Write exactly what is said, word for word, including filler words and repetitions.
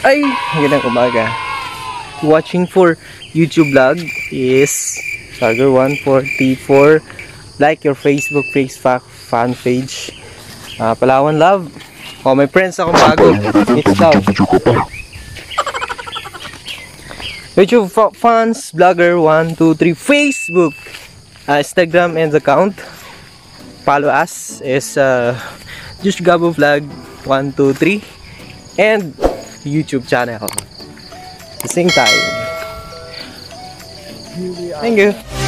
Ay, magandang umaga. Watching for YouTube vlog is Starger one forty-four. Like your Facebook page, fan page, uh, Palawan Love. Oh, my friends akong bago. It's love. YouTube fans, vlogger one two three, Facebook, uh, Instagram and account. Follow us is uh, just Gabo Vlog one two three and YouTube channel. The same time. Thank you.